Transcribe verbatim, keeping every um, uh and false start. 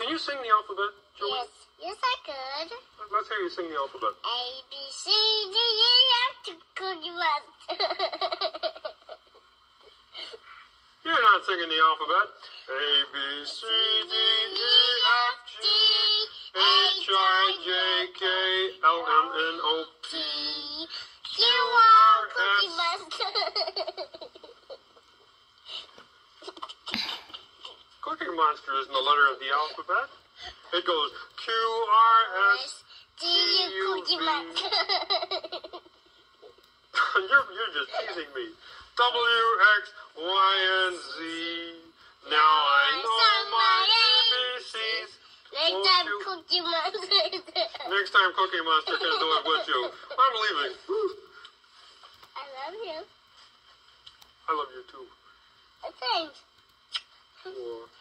you sing the alphabet, Joey? Yes, yes I could. Let's hear you sing the alphabet. A, B, C, D, E, F, G, Cookie Monster. You're not singing the alphabet. A, B, C, D, E, F, G, H, I, J, K, L, M, N, O, P, Q, R, Cookie S. Monster. Cookie Monster isn't the letter of the alphabet. It goes Q, R, S, D, U, Cookie Monster. you're, you're just teasing me. W, X, Y, and Z. Now I know my A B Cs. Next Won't time, you- Cookie Monster. Next time Cookie Monster can do it with you. I'm leaving. I love you. I love you too. Thanks. Or